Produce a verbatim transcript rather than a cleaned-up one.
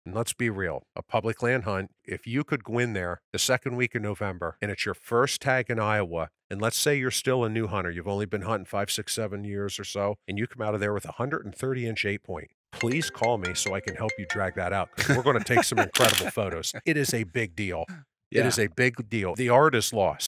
And let's be real, a public land hunt, if you could go in there the second week of November and it's your first tag in Iowa, and let's say you're still a new hunter, you've only been hunting five, six, seven years or so, and you come out of there with a one hundred thirty inch eight point, please call me so I can help you drag that out, 'cause we're gonna take some incredible photos. It is a big deal. It Yeah. is a big deal. The art is lost.